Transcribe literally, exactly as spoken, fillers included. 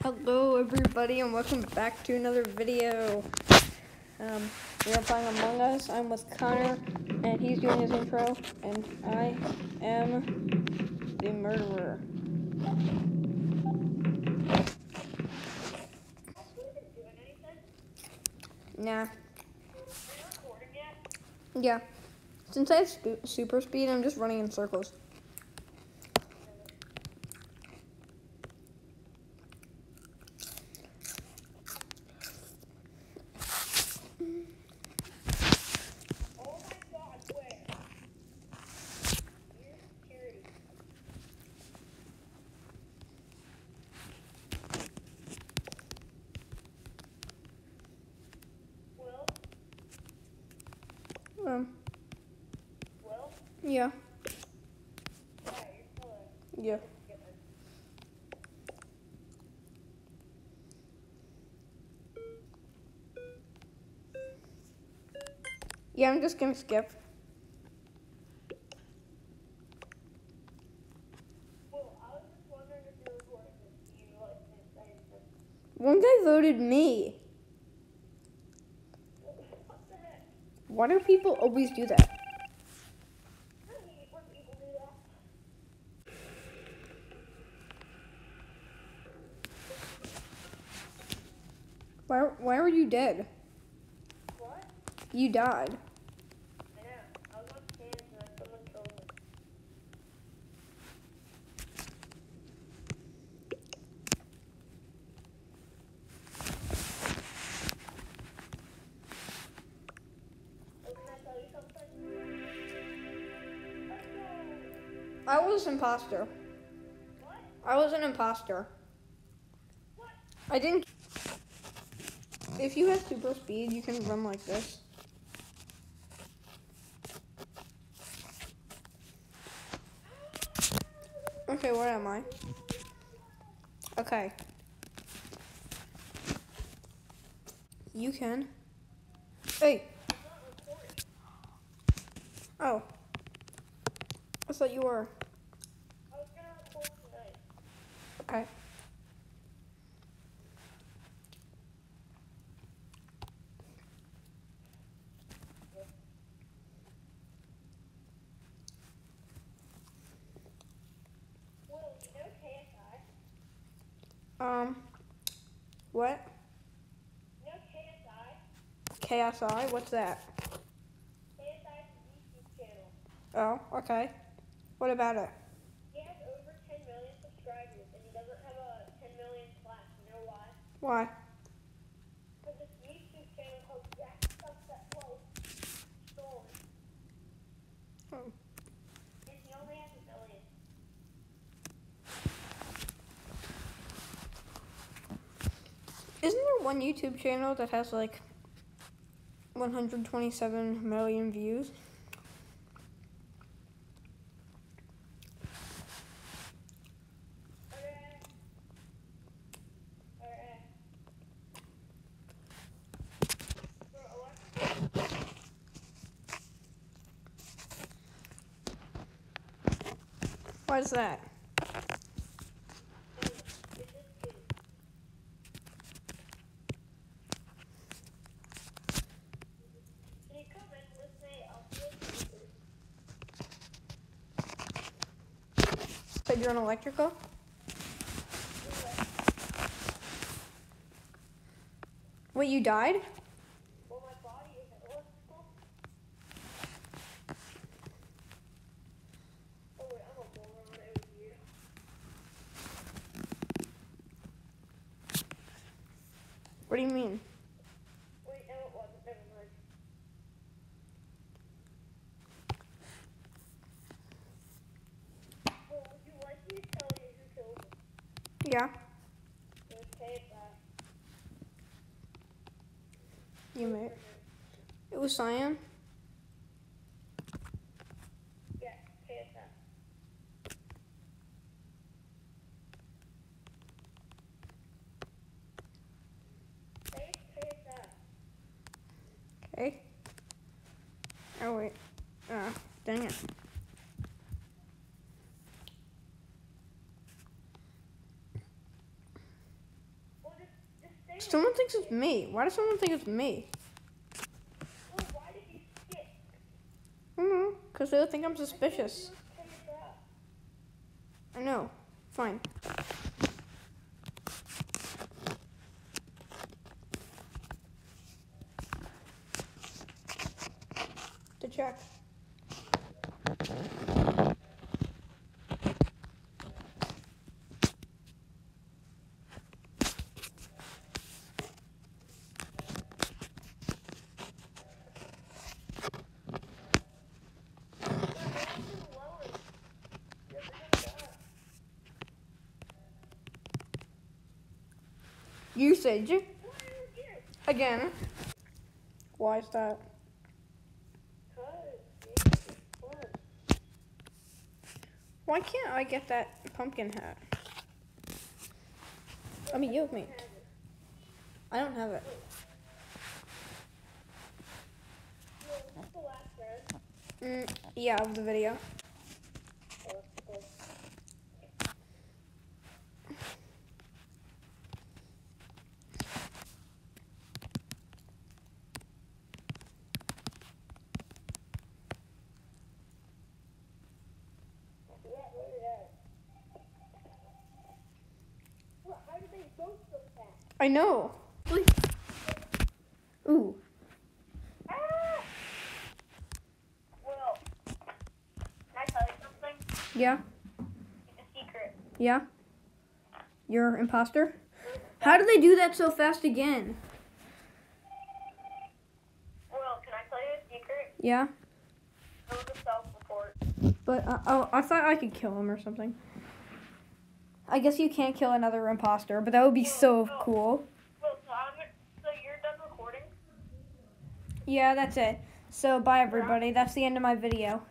Hello everybody and welcome back to another video. Um, we are playing Among Us. I'm with Connor and he's doing his intro and I am the murderer. Nah. Yeah. Since I have super speed, I'm just running in circles. Um. Well? Yeah. Yeah, you're still there. Yeah. Yeah, I'm just gonna skip. Well, I was just wondering if you're recording this. You like didn't say anything. One guy voted me. What the heck? Why do people always do that? I hate when people do that. Why, why were you dead? What? You died. I know. I was on cans and then someone killed me. Oh, can I tell you something? Let's go! I was imposter. What? I was an imposter. What? I didn't. If you have super speed, you can run like this. Okay, where am I? Okay. You can. Hey. I'm not recording. Oh. I thought you were. I was gonna record tonight. Okay. Well, you know K S I? Um. What? You know K S I? K S I? What's that? K S I is a YouTube channel. Oh, okay. What about it? He has over ten million subscribers, and he doesn't have a ten million class. You know why? Why? Because this YouTube channel called Jack Stuff That Floats stole it, Oh. and he only has a million. Isn't there one YouTube channel that has like one hundred twenty-seven million views? Alright. Alright. Bro, Alexa. Why is that? It's just two. Can you come in with me? I'll be with you. Said you're an electrical? Wait, you died? Well, my body isn't electrical. Oh, wait, I'm a moron over here. What do you mean? Wait, no, it wasn't. Never mind. Well, would you like me to tell you who killed me? Yeah, It was K S I. you may. It was Cyan. Yeah, K S I. Say it's K S I. Okay. Oh wait. Ah, dang it. Someone thinks it's me. Why does someone think it's me? Well, why did you skip? I don't know, because they'll think I'm suspicious. I know. Fine. To check. Usage. Again. Why is that? Why can't I get that pumpkin hat? I mean, you me. I don't have it. Mm, yeah, of the video. I know. Ooh. Ah! Well, can I tell you something? Yeah. It's a secret. Yeah. You're imposter? How do they do that so fast again? Well, can I tell you a secret? Yeah. Go to self-report. But uh, oh, I thought I could kill him or something. I guess you can't kill another imposter, but that would be so cool. Well, so, I'm, so you're done recording? Yeah, that's it. So bye everybody. That's the end of my video.